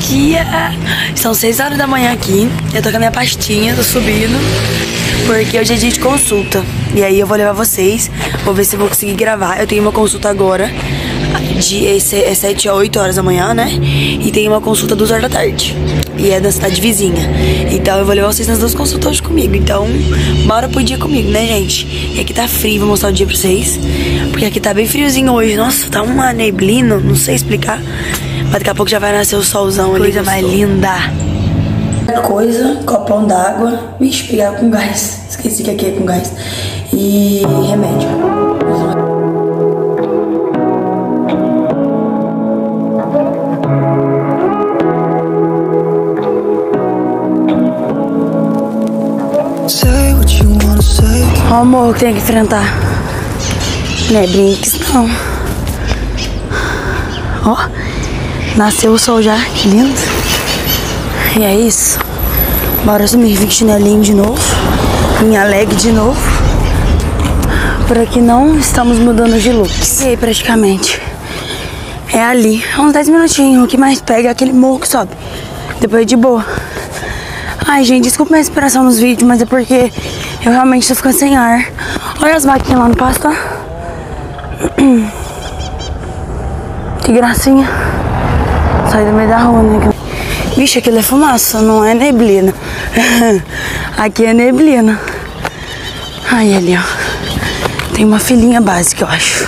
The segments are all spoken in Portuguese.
dia! São 6 horas da manhã aqui. Eu tô com a minha pastinha, tô subindo, porque hoje é dia de consulta. E aí eu vou levar vocês, vou ver se eu vou conseguir gravar. Eu tenho uma consulta agora, é 7 a 8 horas da manhã, né? E tem uma consulta 2 horas da tarde. E é da cidade vizinha. Então eu vou levar vocês nas 2 consultas hoje comigo. Então, bora pro dia comigo, né, gente? E aqui tá frio, vou mostrar o dia pra vocês. Porque aqui tá bem friozinho hoje. Nossa, tá uma neblina, não sei explicar. Mas daqui a pouco já vai nascer o solzão ali. Coisa mais linda. Coisa, copão d'água. Vixe, pegar com gás. Esqueci que aqui é com gás. E remédio. Ó, o morro que tem que enfrentar. Não é brinques, não. Ó, nasceu o sol já, que lindo. E é isso. Bora sumir, vi chinelinho de novo. Minha leg de novo. Por aqui não estamos mudando de looks. E aí, praticamente. É ali, uns 10 minutinhos. O que mais pega é aquele morro que sobe. Depois de boa. Ai, gente, desculpa minha inspiração nos vídeos, mas é porque eu realmente tô ficando sem ar. Olha as vaquinhas lá no pasto, ó. Que gracinha. Sai do meio da rua, né? Bicho, aquilo é fumaça, não é neblina. Aqui é neblina. Aí, ali, ó. Tem uma filhinha básica, eu acho.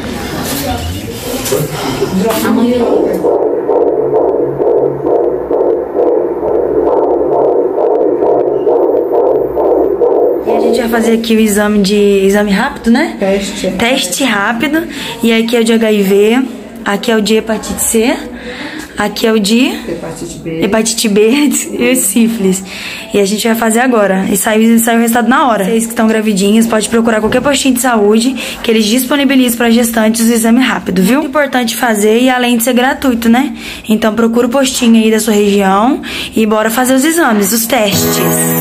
E a gente vai fazer aqui o exame rápido, né? Teste rápido. E aqui é o de HIV, aqui é o de hepatite C, aqui é o de hepatite B e sífilis. E a gente vai fazer agora. E sai o resultado na hora. Vocês que estão gravidinhas, pode procurar qualquer postinho de saúde que eles disponibilizam para gestantes o exame rápido, viu? É importante fazer e além de ser gratuito, né? Então procura o postinho aí da sua região e bora fazer os exames, os testes.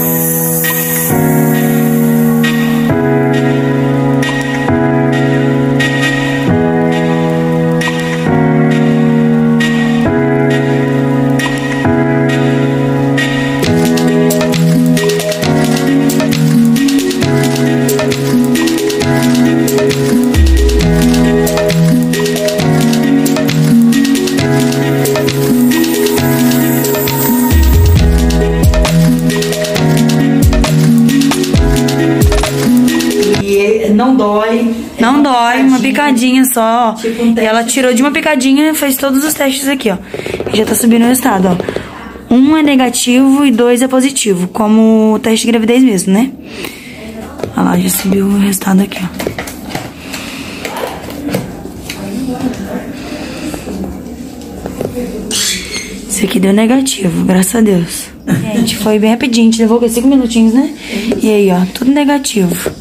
Não dói, uma picadinha só, ó. Tipo e ela tirou de uma picadinha e fez todos os testes aqui, ó. E já tá subindo o resultado, ó. 1 é negativo e 2 é positivo, como o teste de gravidez mesmo, né? Olha lá, já subiu o resultado aqui, ó. Esse aqui deu negativo, graças a Deus. Gente, foi bem rapidinho, a gente levou 5 minutinhos, né? E aí, ó, tudo negativo.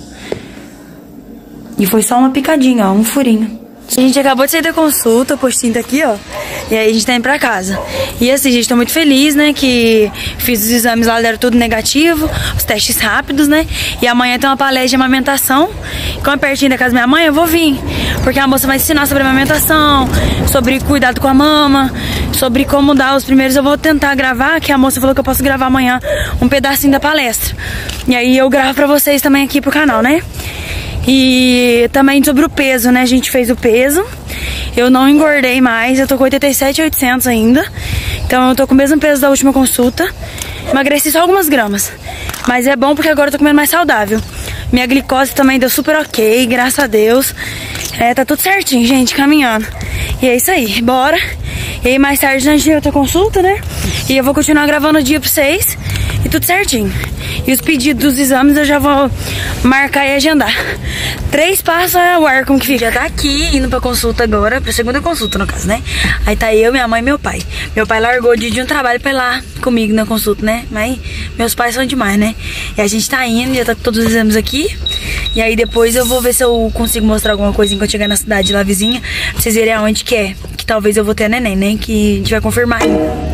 E foi só uma picadinha, ó, um furinho. A gente acabou de sair da consulta, o postinho tá aqui, ó. E aí a gente tá indo pra casa. E assim, gente, tô muito feliz, né, que fiz os exames lá, deram tudo negativo, os testes rápidos, né. E amanhã tem uma palestra de amamentação. Como é pertinho da casa da minha mãe, eu vou vir. Porque a moça vai ensinar sobre amamentação, sobre cuidado com a mama, sobre como dar os primeiros. Eu vou tentar gravar, que a moça falou que eu posso gravar amanhã um pedacinho da palestra. E aí eu gravo pra vocês também aqui pro canal, né. E também sobre o peso, né? A gente fez o peso. Eu não engordei mais. Eu tô com 87.800 ainda. Então eu tô com o mesmo peso da última consulta. Emagreci só algumas gramas. Mas é bom porque agora eu tô comendo mais saudável. Minha glicose também deu super ok, graças a Deus. Tá tudo certinho, gente, caminhando. E é isso aí, bora. E aí mais tarde a gente tem outra consulta, né? E eu vou continuar gravando o dia pra vocês. E tudo certinho. E os pedidos dos exames eu já vou marcar e agendar. 3 passos é o ar, como que fica? Já tá aqui, indo pra consulta agora, pra segunda consulta no caso, né? Aí tá eu, minha mãe e meu pai. Meu pai largou de um trabalho pra ir lá comigo na consulta, né? Mas meus pais são demais, né? E a gente tá indo, já tá com todos os exames aqui. E aí depois eu vou ver se eu consigo mostrar alguma coisinha quando chegar na cidade lá vizinha, pra vocês verem aonde que é. Que talvez eu vou ter neném, né? Que a gente vai confirmar ainda.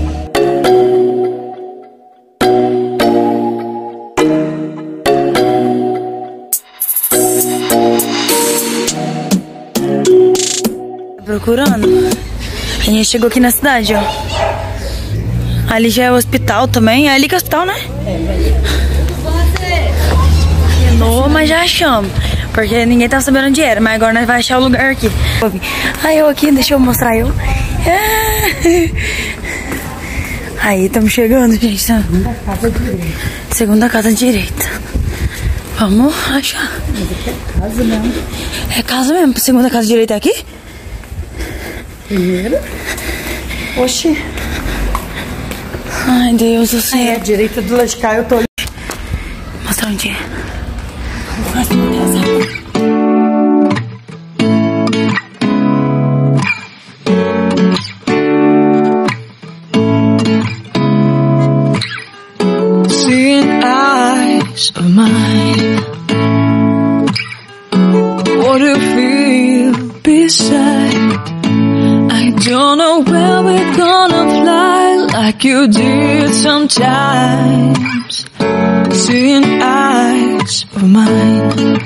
Procurando. A gente chegou aqui na cidade, ó. Ali já é o hospital também. É ali que é o hospital, né? Novo, mas já achamos. Porque ninguém tava sabendo onde era. Mas agora nós vamos achar o lugar aqui. Aí eu aqui, deixa eu mostrar eu. Aí, estamos chegando, gente. Segunda casa direita. Segunda casa direita. Vamos achar. Mas aqui é casa mesmo. É casa mesmo. Segunda casa direita é aqui? Primeiro. Oxi. Ai, Deus do céu. É a direita do lado de cá, eu tô ali. Mostra onde é. Seeing eyes of mine, what do you feel beside? I don't know where we're gonna fly like you did sometimes. Seeing eyes of mine.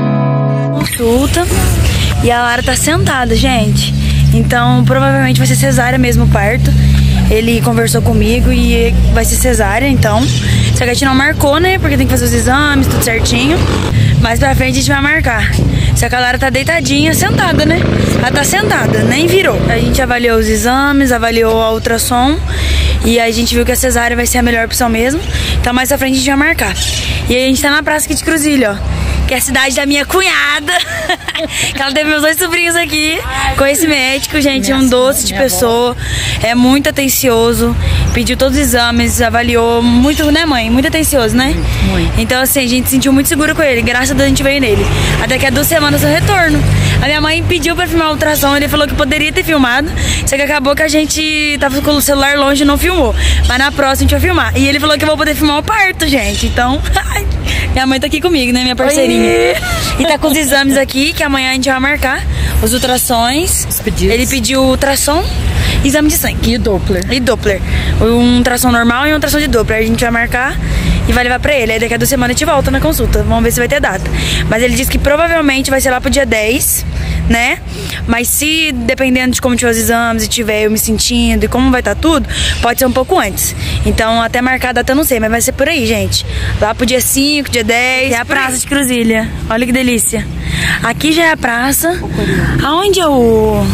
Consulta. E a Lara tá sentada, gente. Então provavelmente vai ser cesárea mesmo o parto. Ele conversou comigo e vai ser cesárea, então. Só que a gente não marcou, né? Porque tem que fazer os exames, tudo certinho. Mais pra frente a gente vai marcar. Só que a Lara tá deitadinha, sentada, né? Ela tá sentada, nem virou. A gente avaliou os exames, avaliou a ultrassom. E a gente viu que a cesárea vai ser a melhor opção mesmo. Então mais pra frente a gente vai marcar. E aí a gente tá na praça aqui de Cruzilha, ó. Que é a cidade da minha cunhada. Que ela teve meus 2 sobrinhos aqui. Com esse médico, gente, um doce de pessoa. É muito atencioso. Pediu todos os exames, avaliou muito, né, mãe? Muito atencioso, né? Muito. Então, assim, a gente se sentiu muito seguro com ele. Graças a Deus a gente veio nele. Até que há 2 semanas eu retorno. A minha mãe pediu pra filmar a ultrassom. Ele falou que poderia ter filmado. Só que acabou que a gente tava com o celular longe e não filmou. Mas na próxima a gente vai filmar. E ele falou que eu vou poder filmar o parto, gente. Então, minha mãe tá aqui comigo, né? Minha parceirinha. E tá com os exames aqui, que amanhã a gente vai marcar. Os ultrassons. Os pedidos. Ele pediu ultrassom, exame de sangue. E Doppler. E Doppler. Um ultrassom normal e um ultrassom de Doppler. A gente vai marcar e vai levar pra ele. Aí daqui a 2 semanas a gente volta na consulta. Vamos ver se vai ter data. Mas ele disse que provavelmente vai ser lá pro dia 10, né? Mas se, dependendo de como tiver os exames e tiver eu me sentindo e como vai estar tudo, pode ser um pouco antes. Então, até marcar a data eu não sei, mas vai ser por aí, gente. Lá pro dia 5, dia 10. É a praça de Cruzilha. Olha que delícia. Aqui já é a praça. O Coreto. Aonde é o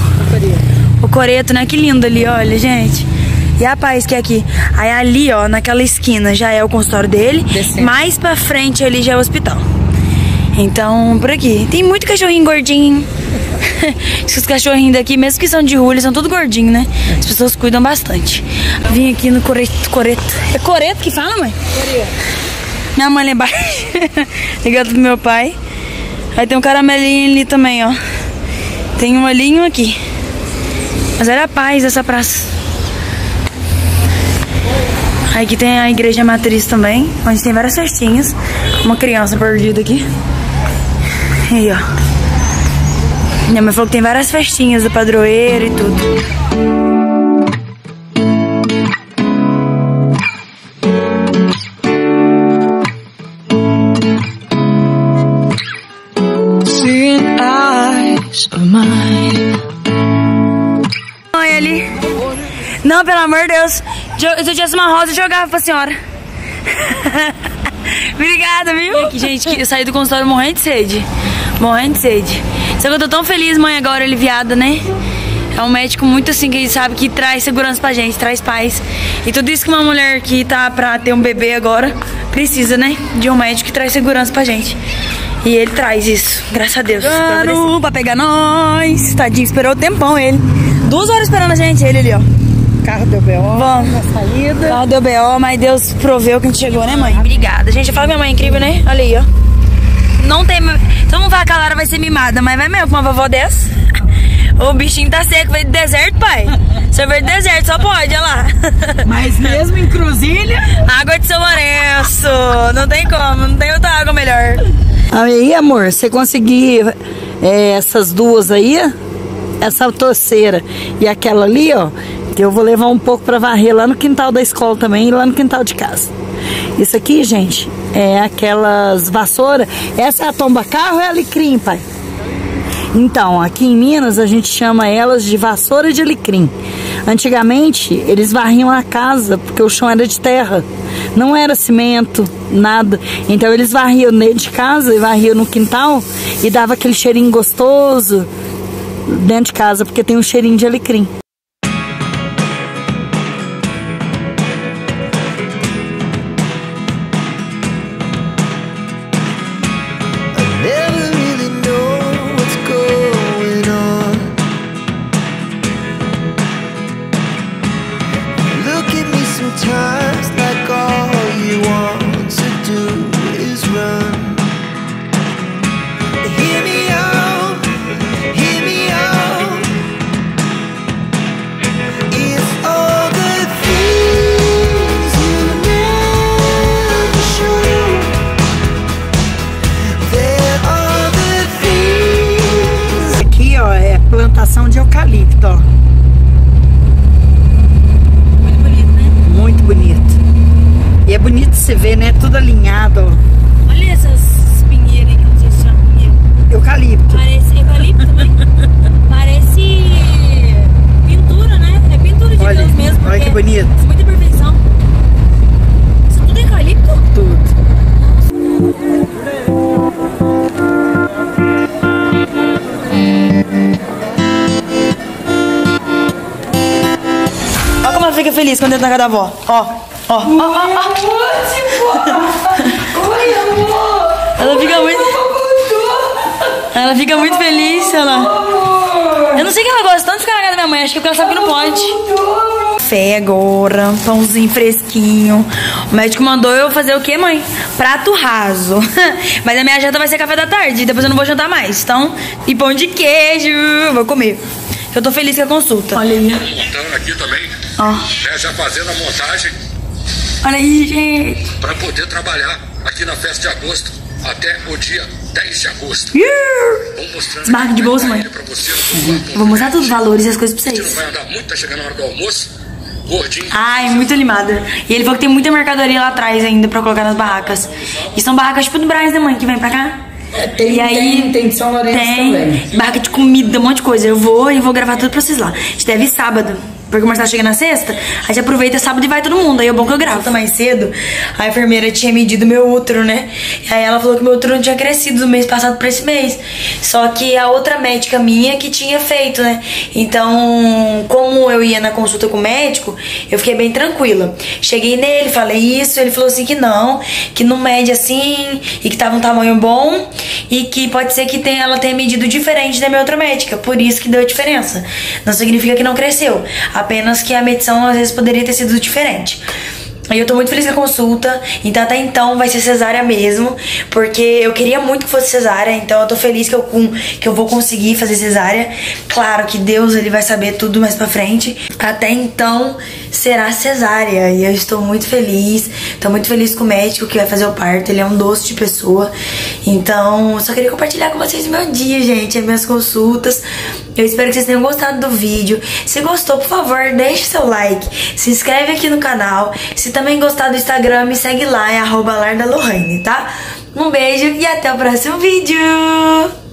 Coreto, né? Que lindo ali, olha, gente. E a paz que é aqui. Aí ali, ó, naquela esquina já é o consultório dele. Descendo. Mais pra frente ali já é o hospital. Então, por aqui. Tem muito cachorrinho gordinho. Esses cachorrinhos daqui, mesmo que são de rua, eles são tudo gordinhos, né? As pessoas cuidam bastante. Vim aqui no Coreto. É Coreto que fala, mãe? Coreto. Minha mãe lá embaixo. Ligado pro meu pai. Aí tem um caramelinho ali também, ó. Tem um ali e um aqui. Mas era a paz essa praça. Aí aqui tem a igreja matriz também, onde tem várias festinhas. Uma criança perdida aqui. E aí, ó. Minha mãe falou que tem várias festinhas do padroeiro e tudo. Seeing eyes of mine. Olha ali. Não, pelo amor de Deus. Se eu tivesse uma rosa, eu jogava pra senhora. Obrigada, viu? Aqui, gente, que eu saí do consultório morrendo de sede. Morrendo de sede. Só que eu tô tão feliz, mãe, agora aliviada, né? É um médico muito assim, que sabe que traz segurança pra gente, traz paz. E tudo isso que uma mulher que tá pra ter um bebê agora precisa, né? De um médico que traz segurança pra gente. E ele traz isso, graças a Deus. Claro, pra pegar nós. Tadinho, esperou o tempão ele. 2 horas esperando a gente, ele ali, ó. Carro deu B.O. Vamos. Na saída. Carro deu B.O., mas Deus proveu que a gente chegou, né, mãe? Obrigada. Gente, eu falo que minha mãe é incrível, né? Olha aí, ó. Não tem... Todo mundo fala que a Lara vai ser mimada, mas vai mesmo com uma vovó dessa. O bichinho tá seco, veio do deserto, pai. Se eu veio do deserto, só pode, olha lá. Mas mesmo em Cruzilha... Água de São Lourenço. Não tem como, não tem outra água melhor. Aí, amor, você conseguir essas duas aí, essa torceira e aquela ali, ó, que eu vou levar um pouco pra varrer lá no quintal da escola também e lá no quintal de casa. Isso aqui, gente, é aquelas vassouras. Essa é a tomba-carro ou é alecrim, pai? Então, aqui em Minas a gente chama elas de vassoura de alecrim. Antigamente eles varriam a casa porque o chão era de terra, não era cimento, nada. Então eles varriam dentro de casa e varriam no quintal e dava aquele cheirinho gostoso dentro de casa porque tem um cheirinho de alecrim. Sometimes like all you want to do is run. Hear me out, hear me out. If all the things you never show, there are the things. Aqui, ó, é plantação de eucalipto, ó. Muito bonito. E é bonito você ver, né? Tudo alinhado, ó. Olha essas pinheiras aí que eu não sei se chama pinheiro. Eucalipto. Parece eucalipto também. Parece pintura, né? É pintura de Deus mesmo. Olha que bonito. Muita perfeição. Isso tudo é eucalipto? Tudo. Olha como ela fica feliz quando entra na casa da avó. Ó, ó, ó, ó, Oi, amor. Ela fica muito feliz, olha lá. Eu não sei que ela gosta tanto de ficar na casa da minha mãe, acho que porque ela sabe que não pode. Café agora, pãozinho fresquinho. O médico mandou eu fazer o quê, mãe? Prato raso. Mas a minha janta vai ser café da tarde, depois eu não vou jantar mais. Então, e pão de queijo, vou comer. Eu tô feliz com a consulta. Olha aí. Montando aqui também, já fazendo a montagem. Olha aí, gente. Para poder trabalhar aqui na festa de agosto até o dia 10 de agosto. Vou mostrando marca de bolsa, mãe. Pra você, vou mostrar todos os valores e as coisas pra a gente vocês. não vai andar muito, tá chegando a hora do almoço. Gordinho. Ai, muito animada. E ele falou que tem muita mercadoria lá atrás ainda pra colocar nas barracas. E são barracas tipo do Brás, né, mãe? Que vem pra cá. E aí, tem de São Lourenço também. Barraca de comida, um monte de coisa. Eu vou gravar tudo pra vocês lá. A gente deve ir sábado. Porque o Marcelo chega na sexta, a gente aproveita sábado e vai todo mundo. Aí é bom que eu gravo. Tá mais cedo, a enfermeira tinha medido meu útero, né? E aí ela falou que meu útero não tinha crescido do mês passado pra esse mês. Só que a outra médica minha que tinha feito, né? Então, como eu ia na consulta com o médico, eu fiquei bem tranquila. Cheguei nele, falei isso, ele falou assim que não mede assim, e que tava um tamanho bom, e que pode ser que ela tenha medido diferente da minha outra médica. Por isso que deu a diferença. Não significa que não cresceu. Apenas que a medição às vezes poderia ter sido diferente. E eu tô muito feliz com a consulta. Então até então vai ser cesárea mesmo, porque eu queria muito que fosse cesárea. Então eu tô feliz que eu vou conseguir fazer cesárea. Claro que Deus, ele vai saber tudo mais pra frente. Até então será cesárea. E eu estou muito feliz. Tô muito feliz com o médico que vai fazer o parto. Ele é um doce de pessoa. Então eu só queria compartilhar com vocês o meu dia, gente, as minhas consultas. Eu espero que vocês tenham gostado do vídeo. Se gostou, por favor, deixe seu like. Se inscreve aqui no canal. Se também gostar do Instagram, me segue lá, é @lardalorraine, tá? Um beijo e até o próximo vídeo!